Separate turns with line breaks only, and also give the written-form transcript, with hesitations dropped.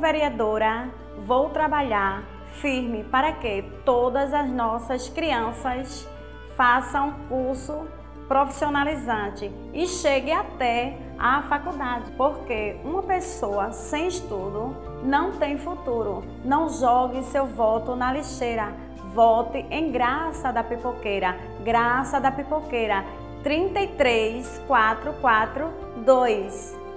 vereadora, vou trabalhar firme para que todas as nossas crianças façam curso profissionalizante e chegue até a faculdade, porque uma pessoa sem estudo não tem futuro. Não jogue seu voto na lixeira. Vote em Graça da Pipoqueira. Graça da Pipoqueira 33442.